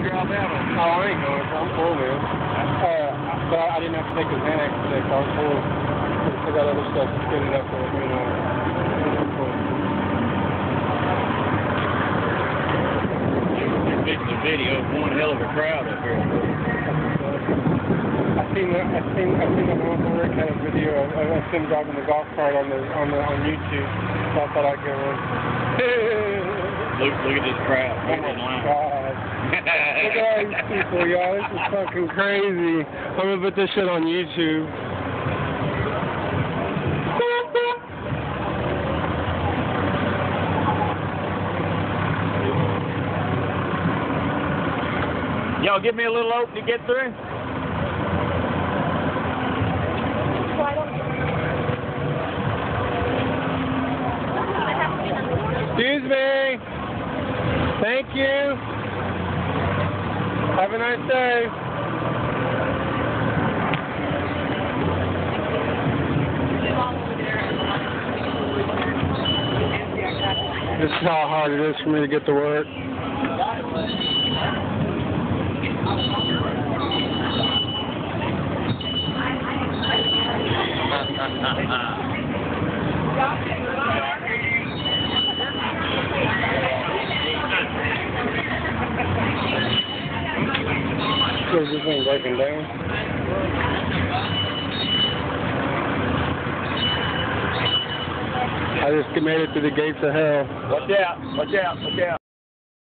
through Alabama. Oh, I ain't going. I'm full, man. But I didn't have to take the Xanax today, so I was full. I got other stuff to get it up for, you know. You're fixing the video of one hell of a crowd up here. I seen that my Uncle Rick had a video of him driving the golf cart on YouTube. So I thought I'd go in. Look at this crowd. Oh my God. Look at all these people, y'all. This is fucking crazy. I'm gonna put this shit on YouTube. Y'all give me a little open to get through? Excuse me. Thank you. Have a nice day. This is how hard it is for me to get to work. Is this thing breaking down? I just made it to the gates of hell. Watch out, watch out, watch out.